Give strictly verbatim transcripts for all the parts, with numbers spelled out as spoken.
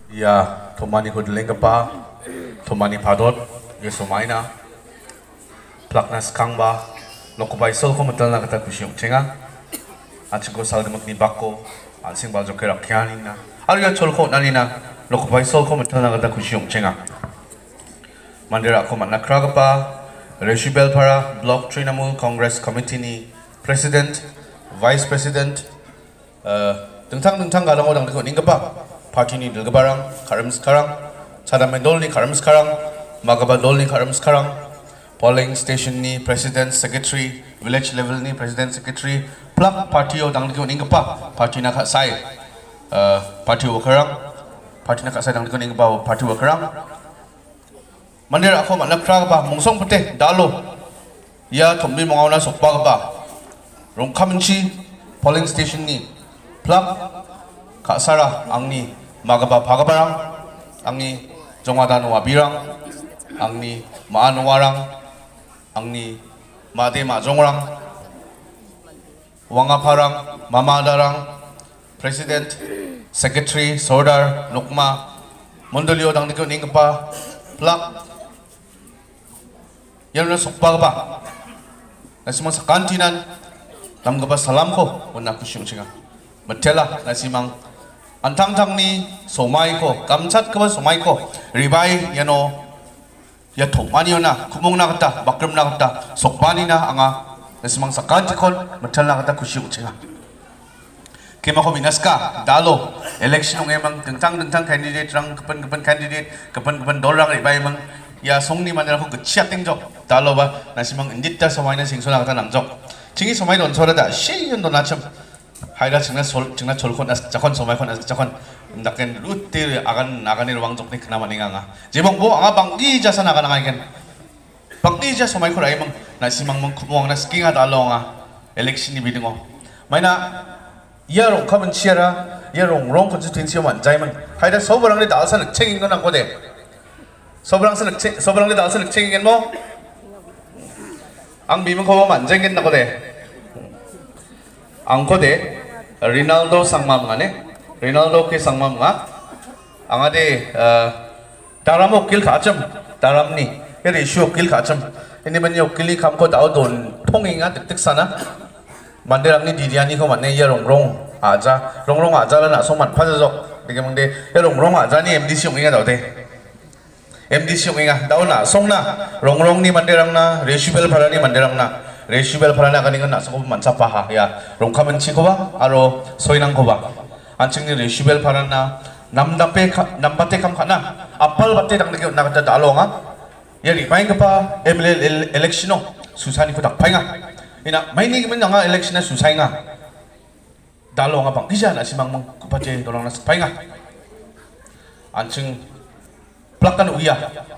Ya, tomani ko dileng pa, tomani padot, yeso maina, plaknas kang ba, loko ba isol ko matal na kata kusyong chenga, ating ko salga magni bako, ansing ba joke rakyanin na, aruya chol ko nani na, loko ba isol ko matal na kata kusyong chenga. Mandira ko man nakraga pa, Reshibel para Block Trinamool Congress Committee ni President, Vice President, tentang tentang galang orang deko ningga pa. Parti ni dilga barang, karam sekarang, cadame dol ni karam sekarang, magaba dol ni karam sekarang, polling station ni president, secretary, village level ni president, secretary, plak parti o dang diko ningga pa, parti nak sai, parti wakarang, parti nak sai dang diko ningga pa, parti wakarang. Mandir ako man nakra ba, mungsong pete, dalo, ya tombi mongaw na sokpa ba, rongkamanchi, polling station ni, plak kasara angni magaba bagabarang angni jongwadan wabirang angni maanwarang angni made majongrang wangaparang mamadarang president secretary sordar nukma mondolio dang diko ningpa plak yarna sokbagaba nasimang sa kantinan namgaba salam ko wala kusyong singa matela nasimang antang-tang ni somai ko kamsat ko somai ko ribay yano ya thomani na kumong na kata bakram na kata sokbani na anga nasimang sakanti kon matal na kata kushi uchinga kema ko binaska dalo election ng emang tentang-tentang candidate rang kapan-kapan candidate kapan-kapan dorang ribay mang ya songni manera ko gchiating jok dalo ba nasimang indita somai na singso na kata nangjok jingi somai don sorada shiyon don nacham 하이라 정말 솔 정말 졸콘 아스 자콘 소마콘 아스 자콘 낙겐 루트 아간 나간이 왕족네 그나마 닝아가 제봉보 앙아 방기 자사 나가나 이겐 방기 자 소마이콘 아이멍 나시망멍 구멍 나 스킹아 달롱아 엘렉션이 비딩어 마이나 이야롱 카면 치아라 이야롱 롱 컨스티튜언시 완자이멍 하이라 서브랑리 나와서는 책인 건 안고대 서브랑서는 책 서브랑리 나와서는 책이겐 뭐 앙비면 거보 만쟁겐 나고대 angkode Ronaldo sangmam ngane Ronaldo ke sangmam nga angade daram okil khacham daram ni ere ishu okil khacham ini bani okili khamko dau don thonginga tik tik sana mandirang ni diriani ko manne ya rongrong aja rongrong aja la na somat phajajok dege mangde ya rongrong aja ni mdc onginga daude mdc onginga dau na songna rongrong ni mandirang na reshibel pharani mandirang na Reshibel parana kaningan nasa ko mansapaha ya rongkamen chikoba aro soinang koba anchingni reshibel parana namdape nambate kam kana apal batte dangdege nakata dalonga ya ripaing pa ml electiono susani ko dakpainga ina maini men nga election na susainga dalonga bang kisa na simang mang kupaje dorang na spainga anching plakan uya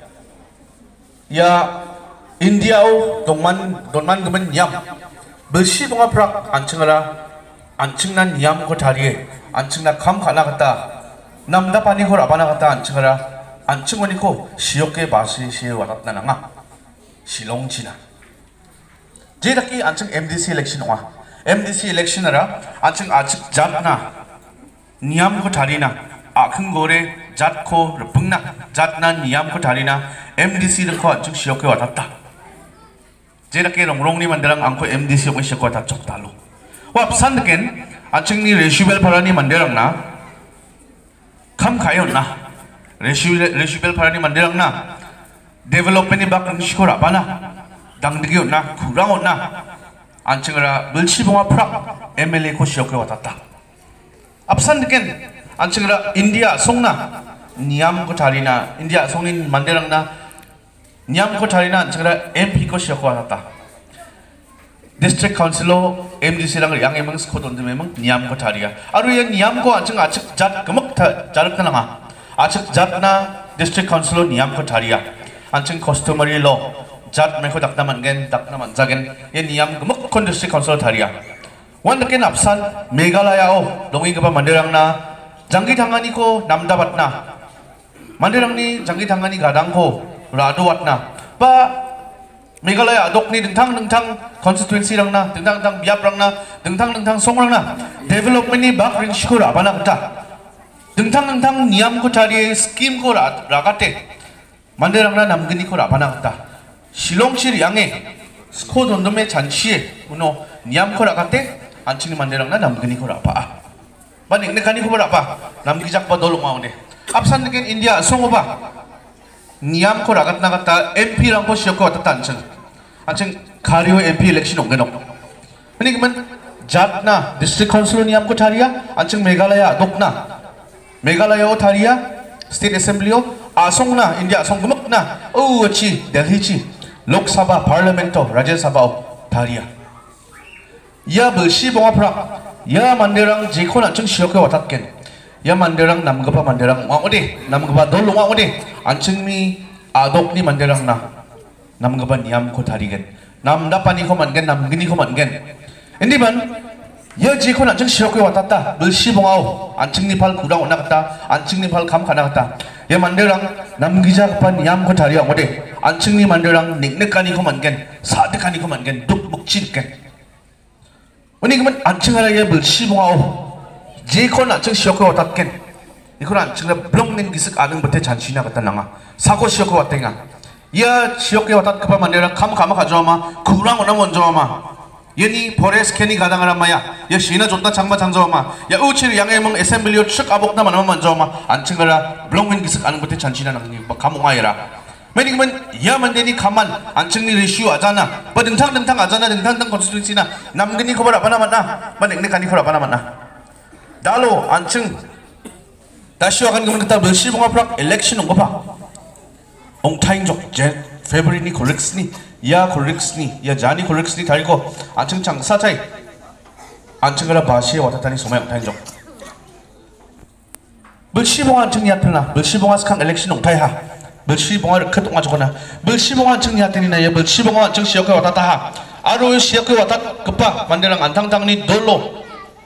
ya India o donman donman gemen nyam bersih bunga prak anchingara anchingnan nyam ko tariye anchingna kam khana kata namda pani ko rabana kata anchingara anchingoni ko siyoke basi siye waratna nanga silongchina jedaki anching mdc election wa mdc election ara anching achik jatna nyam ko tarina akhung gore jatko rupungna jatna nyam ko tarina mdc ko anching siyoke waratta 제렇게 롱롱니 만들랑 안고 엠디씨 오고 시작과 다 적달로 와 산드겐 안층니 레슈벨 파라니 만들랑나 감 가요나 레슈벨 레슈벨 파라니 만들랑나 데벨롭멘이 bakang 시코라 바나 당득이었나 구랑었나 안층으라 물치봉화 프락 엠엘에이 코 시작과 왔다 앞산드겐 안층으라 인디아 송나 니암 코 자리나 인디아 송인 만들랑나 Niam ko tarina anchara M P ko siya ko ata district council M D C lang yang emang skot on memang niam ko taria aru yang niam ko anchang achik jat gemak jarak na nga achik jat na district council niam ko taria anchang customary law jat me ko dakna mangen dakna manjagen ye niam gemak kon district council taria wan ken apsan Meghalaya o dongi ka pa mandirang na janggi thangani ko namdabat na mandirang ni janggi thangani gadang ko Rado watna ba Meghalaya adok ni dengtang dengtang constituency lang na dengtang dengtang biap lang na dengtang dengtang song lang na development ni bak ring shikura bana kata 등탕등탕 니암 코 자리에 스킴 코 라가테 만들랑나 남근이 코 라바나 갔다 실롱실 양에 스코 돈돔의 잔치에 우노 니암 코 라가테 안치니 만들랑나 남근이 코 라바 만익 내가니 코 라바 남기작바 놀롱아오네 앞산득엔 인디아 송오바 니암 코 라갔나 갔다 엠피랑 코 시역코 왔다 안층 안층 가리오 엠피 일렉션 옹게노 ini kemen Jatna district council ni amko tharia ancheng Meghalaya dokna Meghalaya o tharia state assembly o asongna India asong gumukna o chi Delhi chi Lok Sabha parliament o Rajya Sabha o tharia ya bersi bonga prak ya manderang jekon ancheng siokhe watatken ya manderang namgapa manderang ngode namgapa dol ngode ancheng mi adok ni manderang na namgapa niam ko tharigen nam dapani ko mangen namgini ko mangen Ini man, ya jikon anjing siokwe watata, bersi bongau, anjing nipal kurang onakata, anjing nipal kam kanakata. Ya manderang namgija kapan yam ko tharia ngode, anjing ni manderang niknekani ko mangen, sadekani ko mangen, duk bukchitken. Ini kemen anjing ala ya bersi bongau, jikon anjing siokwe watatken. Ikon anjing la blong ning gisik aneng bete janshina kata nanga, sako siokwe watenga. Ya siokwe watat kapan manderang kam kama kajoma, kurang onam onjoma. 얘니 버레스 캐니 가당하란 마야 야 시나 좋다 장마 장저마 야 우치 양해몽 에셈블리오 축 아복나 만만 만저마 안층가라 블롱윈 기스 아는 것에 잔치나 나니 뭐 감옥아이라 매니그면 야만데니 가만 안층니 리슈 아잖아 뭐 등탕 등탕 아잖아 등탕 등 컨스티튜시나 남근이 거버라 바나 만나 만넥네 가니 거라 바나 만나 달로 안층 다시와 간 그만 그따 몇시봉아 프락 엘렉션 온 거봐 옹타인족 제 페브리니 콜렉스니 ya koreksni ya jani koreksni 달고 안층 장사차이 안층가라 바시에 왔다니 소마용 타인족 물시봉 안층 야트나 물시봉 아스칸 엘렉션 옹타이하 물시봉아 르크 동아 저거나 물시봉 안층 야트니나 야 물시봉 안층 시역에 왔다하 아로 시역에 왔다 급파 만들랑 안탕탕니 돌로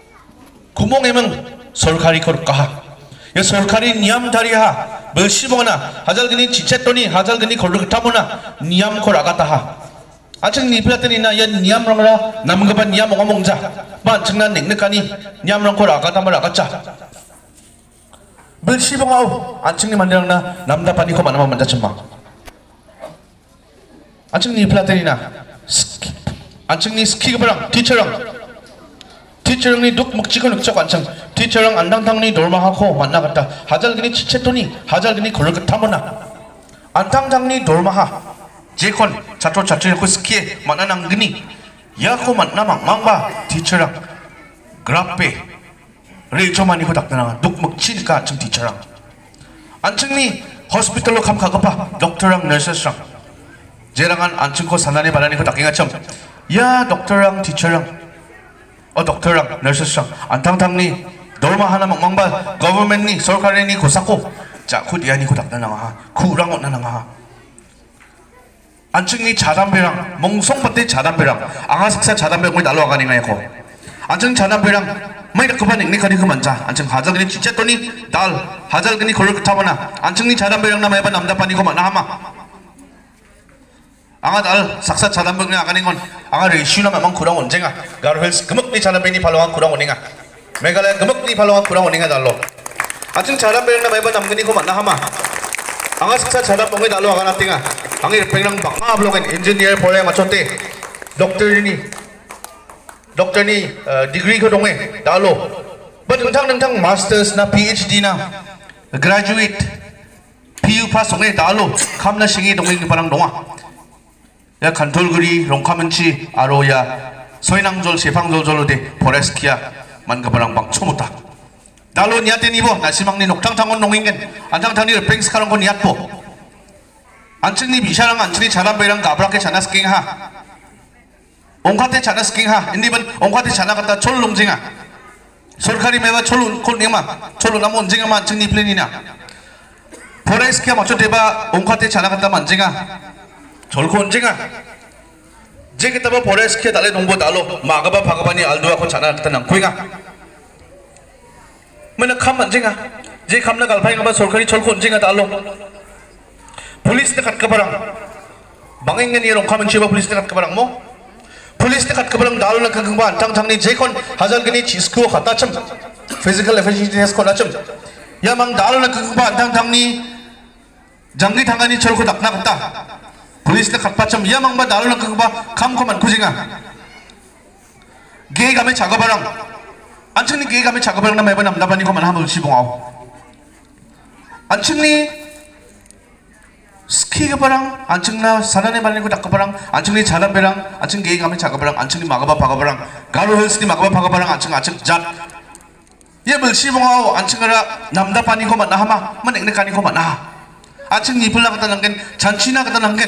구멍에면 솔카리 거르까하 야 솔카리 니암 다리하 bersi봉나 하잘그니 지체또니 하잘그니 걸르 타모나 니암 콜 아가타하 아청 니플라테니나 야 니암랑라 남가바 니암 옹아 몽자 만청나 넥넥가니 니암랑 콜 아가타말 아가짜 bersi봉아우 안청니 만데랑나 남다파니 코 만나마 만자쯤마 안청 니플라테니나 안청니 스키그바랑 티처랑 티처랑니 둑 먹지건 흑적 안청 티처랑 안당탕니 돌마하고 만나갔다 하잘그니 치체토니 하잘그니 걸르그 타모나 안당탕니 돌마하 제콘 자토 자토고 스키에 만나낭그니 야코 만나망 망바 티처랑 그라페 레이초마니고 닥다나 둑 먹치니까 안청 티처랑 안청니 호스피탈로 감 가고파 dokter랑 너스랑 제랑한 안청코 산나니 바라니고 닥갱아첨 야 dokter랑 티처랑 어 dokter랑 너스랑 안탕탕니 돌마 하나 망망바 government니 설카레니 고사코 자 쿠디아니 고닥다나가 쿠랑 온나나가 안층니 자담배랑 몽송밭대 자담배랑 앙하식사 자담배고 날라와가니가 고 안층 자담배랑 마이라 그반 닉닉하니 그만자 안층 하잘그니 진짜 또니 달 하잘그니 걸을 타거나 안층니 자담배랑 남아봐 남자빠니고 만나 하마 앙아 달 삭사 자담배니 아가니 건 앙아 레슈나 마망 쿠랑 언쟁아 가르헬스 금흑니 자담배니 발로한 쿠랑 오닝아 메갈라야 금흑니 발로한 쿠랑 오닝아 달로 안층 자담배랑 남아봐 남근이 고 만나 하마 앙아 삭사 자담배니 달로 아가나 띵아 앙이 팽랑 bakma blogen engineer boleh machote dokter ini dokter ni degree ko donge dalo but nthang nthang masters na phd na graduate pu pass donge dalo khamna singi donge ni parang donga ya kantorguri rongkamenchi aro ya soinangjol sepangjoljolode foreskia man ka parang bang chomuta dalo niate nibo nasimangni noktang tangon nongingen antang thani repeng sekarang ko niatpo 안층니 비샤랑 안층니 자담배랑 가브라케 자나스킹하 옹카테 자나스킹하 인디번 옹카테 자나갔다 촐롱징아 솔카리 메바 촐 콜닝마 촐로 나무 온징아마 안층니 플랜이나 포레스키아 맞춰 대바 옹카테 자나갔다 만징아 졸코 온징아 제게다바 포레스키아 달레 농보 달로 마가바 바가바니 알두아코 자나갔다 낭코잉아 맨나 캄 만징아 제 캄나 갈파잉아바 솔카리 졸코 온징아 달로 Polis dekat ke barang, bangingen ni rongkamen siapa polis dekat ke barang mo? Polis dekat ke barang dalu nak kengkang tang tang ni jekon hazal gini cisku kata cem, physical efficiency test ko nacem, Yamang dalo na kagaba antang tangni janggi tangani cholko dakna kata. Police na katpacham yamang ba dalo na kagaba kam ko man kuzinga. Gay kami chagabarang. Anching ni gay kami chagabarang na may ba namdapan ni ko man hamul sibungaw. Anching ni ski kabarang anching na sanane malin ko dakkabarang anching ni jalan berang anching gay kami chagabarang anching ni magaba pagabarang Garo Hills ni magaba pagabarang anching anching jat. Ye belsibungaw anching ara namdapan ni ko man hama manik ne kani ko man ha. Anching ni pula kata langgen janchina kata langgen.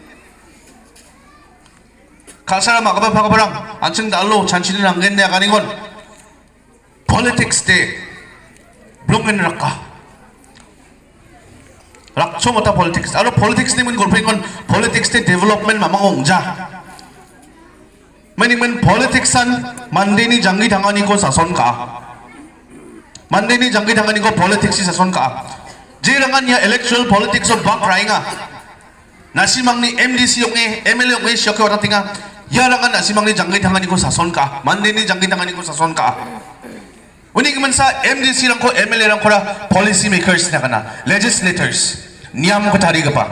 Kasara magaba pagabarang anching dalo janchina langgen ne kani kon. Politics de belum rakka. Rakso mata politics. Aro politics ni men golpeng kon politics de development mamang ongja. Mening men politics an mandeni jangi dangani ko sason ka. Mandeni jangi dangani ko politics si sason ka. Jirangan ya electoral politics of bak rainga. Nasimang ni M D C yung eh M L A yung eh siya ko tinga. Yarangan nasimang ni jangi dangani ko sason ka. Mandeni jangi dangani ko sason ka. Unik man sa M D C lang ko M L A lang ko ra policy makers na kana legislators niyam ko tari ka pa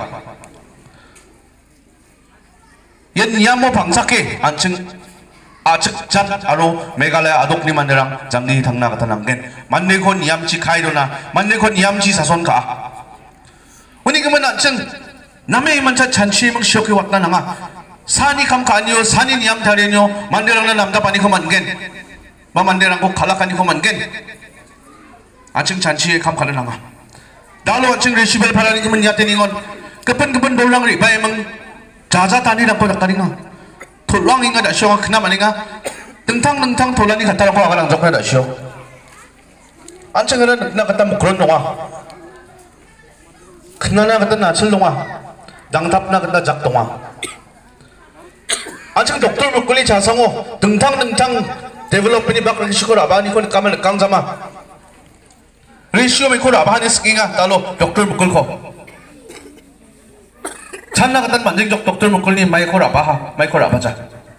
yan niyam mo pangsake anching achik chat aro Meghalaya adok ni manderang jangi thangna kata nanggen manne ko niyam chi khai do na manne ko niyam chi sason ka unik man anching name man cha chanchi mang shoki watna nanga sani kam ka niyo sani niyam tari niyo manderang na namda pani ko mangen Mamanderang ko kalakani ko mangen. Anching chanchiye kam kalan hanga. Dalo anching resibel parani ko man yate ningon. Kapan kapan dolang ri bay mang jaja tani lang ko nakari nga. Tulang inga da siyo nga kena mani nga. Tentang tentang tulani kata ko akan angjok na da siyo. Anching nga na kata mukron nga. Kena na kata nachil nga. Dangtap na kata jak nga. Anching doktor mukuli jasango. Tentang tentang development ni bakal isu kora abani kon kamal kang sama ratio me kora abani skinga talo doktor mukul ko channa katan manjing jok doktor mukul ni mai kora abaha mai kora abaja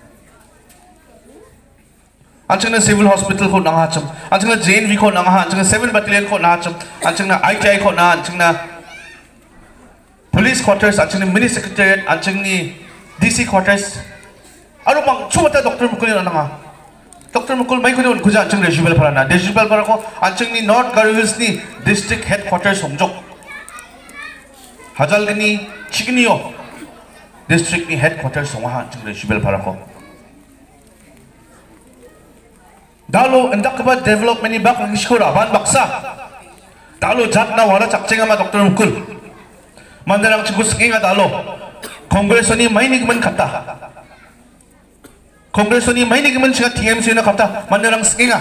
anchang na civil hospital ko nang hacham anchang na J N V ko nang ha anchang na seven battalion ko nang hacham anchang na I T I ko na anchang na police quarters anchang ni mini secretariat anchang ni D C quarters aro bang chumata doktor mukul ni nang ha Doktor Mukul mai ko kuja anching resibel parana resibel para ko anching ni North Garo Hills ni district headquarters homjok Hajalgani Chigniyo district ni headquarters songa anching resibel para ko dalo endak ba development ni bak ngishkura ban baksa dalo jat na wala chakchenga ma Doktor Mukul mandarang chigus kinga dalo congress ni mai ni man khata Congress ni mai ni giman siya T M C na kata manarang skinga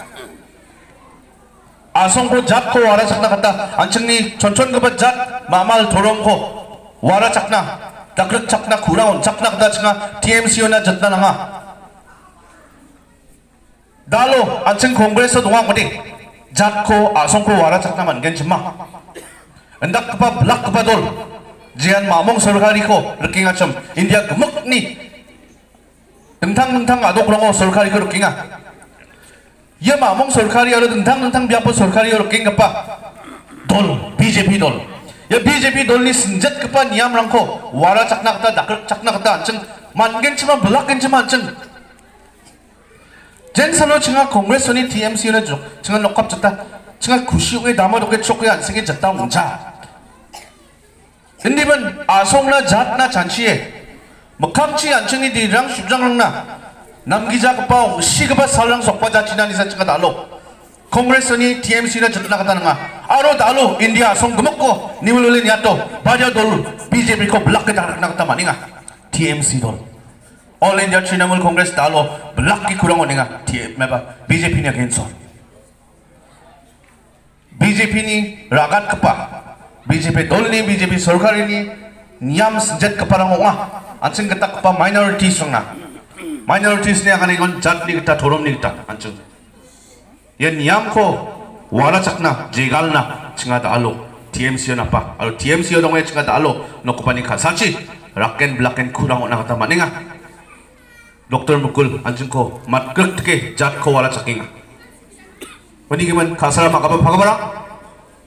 asong ko jat ko wara sakna kata anching ni chonchon ka ba jat mamal thorong ko wara chakna takrak chakna khuraon chakna kata chinga T M C na jatna nanga dalo anching Congress donga ngodi jat ko asong ko wara chakna man gen chima endak pa black pa dol jian mamong sarkari ko rukinga cham India gemuk ni Tentang tentang adok rongo sorkari ko rukinga. Ya mamong sorkari aro tentang tentang biapo sorkari ko rukinga pa. Dol B J P dol. Ya B J P dol ni senjat kepa niam rangko wara cakna kata dakar cakna kata anceng mangen cuma belakin cuma anceng. Jen salo cenga kongres ni T M C na jok cenga lokap jata cenga kusiuke dama doke chokwe ansenge jata ungja. Hindi ban asong na jat na chanchiye. Makamchi anching di rang shubjang rang na namgija kapaw sigaba salang sokpa jachina ni sa chika dalo Congress ni T M C na jatna kata nga aro dalo India song gemuk ko niwululin yato baja dol B J P ko black kita na kata maninga T M C dol All India Trinamool Congress dalo black ki kurang oninga T M meba B J P ni agenso B J P ni ragat kapa B J P dol ni B J P sorkari ni niyam senjat keparang onga anching ketak pa minorities na minorities ni akan ikon jat ni kita thorom ni kita anching yan niyam ko wala chakna jegal na chinga dalo T M C na pa alo T M C dong chinga dalo no kupani khasachi raken blaken kurang na kata maninga Doktor Mukul anching ko matkrek ke jat ko wala chakinga wani giman khasara makaba phagabara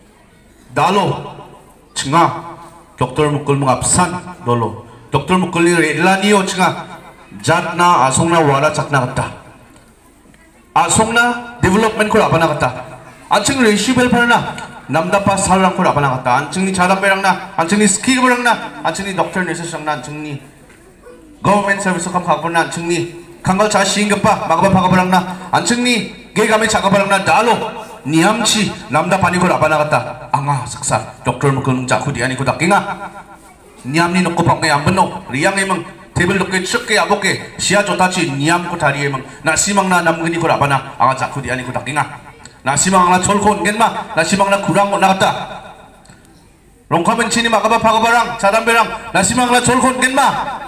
dalo chenga doktor mukul mengapsan dolo doktor mukul ni redlanio chenga jatna asongna wala chakna kata asongna development ko apana kata anching resibel parna namdapa salrang ko apana kata anching ni chara perangna anching ni skill perangna anching ni doctor nurses rangna anching ni government service kam khapna anching ni kangal cha singpa magaba phagabarangna anching ni gegame chagabarangna dalo niamchi namda pani ko apana kata anga saksa doktor mukul jakudi ani ko dakinga niamni nokko pakme ambenno riang emang table lokke chukke aboke sia jotachi niam ko tari emang nasimangna namgini ko apana anga jakudi ani ko dakinga nasimangna cholko ngenma nasimangna kurang na갔다 롱카men chini magaba phagabarang chadamberang nasimangna cholko ngenma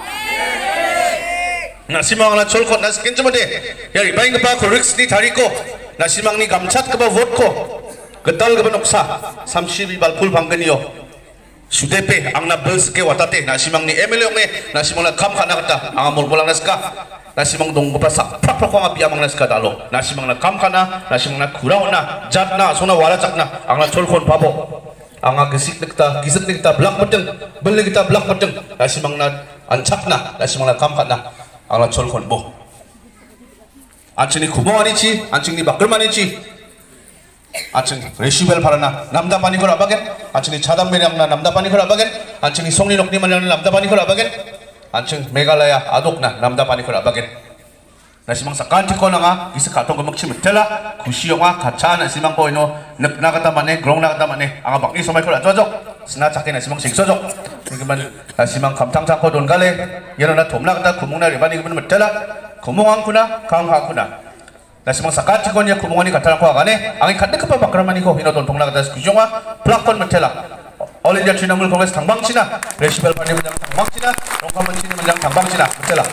nasimangna cholko nasken jomode ya ibaing pa ko risk ni tariko nasimangni gamchat keba vote ko getal keba noksa 삼십이 발 풀 방근이요 수대pe angna bus ke watate nasimangni M L A nge nasimangna kam kana kata anga molbolang naska nasimang dong gopa sak prak prak anga biamang naska dalo nasimangna kam kana nasimangna kuraona jatna sona wala chakna angna cholkon babo anga gesik nekta gisik nekta blak pedeng beli kita blak pedeng nasimangna anchakna nasimangna kam kana angna cholkon bo 안층이 구멍 아니지 안층이 막걸만 있지 안층 레시벨 바라나 남다바니 걸 아바겐 안층이 차담매량나 남다바니 걸 아바겐 안층이 송리녹니 말량나 남다바니 걸 아바겐 안층 메갈라야 아독나 남다바니 걸 아바겐 나시망 사칸티 코나가 이스 카통 거 먹지 못텔라 구시영아 가차 나시망 보이노 늑나가다 마네 그롱 나가다 마네 아가 막니 소마이 걸 아쩌적 스나 작게 나시망 식서적 이거만 나시망 감탕 잡고 돈 갈래 얘는 돔 나가다 구멍나 리바니 그러면 못텔라 구멍왕구나 강하구나 나시망 사카티콘이야 구멍원이 같다라고 하가네 앙이 간데크파 바크라마니고 이노돈 동나가다스 구종화 플라콘 메텔라 얼린디아 취나물 공에서 당방치나 레시벨 파니 문장 당방치나 롱카먼 치는 문장 당방치나 메텔라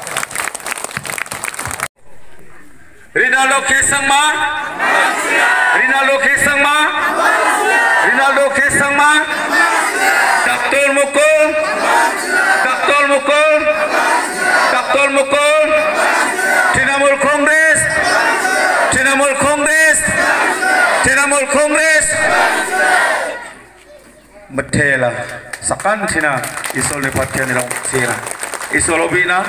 리날도 개상마 리날도 개상마 리날도 개상마 닥돌 무콜 닥돌 무콜 닥돌 무콜 Trinamool Congress, Trinamool Congress, Trinamool Congress. Metela, sakan Tina, isol ni partian nilang sira, isol obina.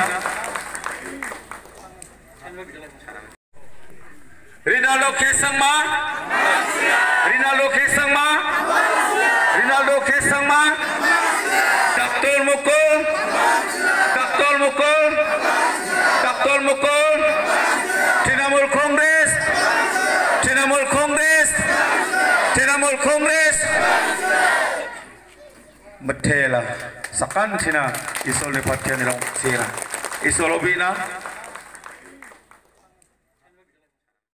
Rinaldo Kesangma, Rinaldo Kesangma, Rinaldo Kesangma, Doctor Mukul, Doctor Mukul. Doctor Mukul, Trinamool Congress, Trinamool Congress, Trinamool Congress. Metela, sakan Tina, isol ni partian nilang sira, isol obina.